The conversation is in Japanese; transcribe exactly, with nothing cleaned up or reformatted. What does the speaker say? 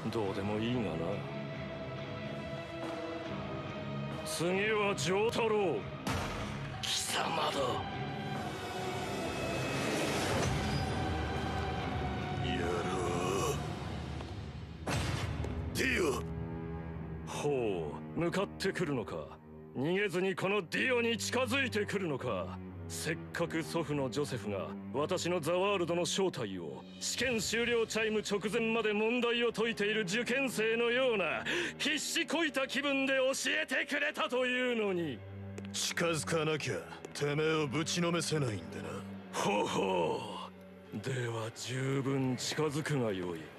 どうでもいいがな。次は丈太郎。貴様だ。 やろう。ディオ。 ほう、向かってくるのか。逃げずにこのディオに近づいてくるのか。せっかく祖父のジョセフが私のザワールドの正体を試験終了チャイム直前まで問題を解いている受験生のような必死こいた気分で教えてくれたというのに。 近づかなきゃてめえをぶちのめせないんでな。 ほほう、では十分近づくがよい。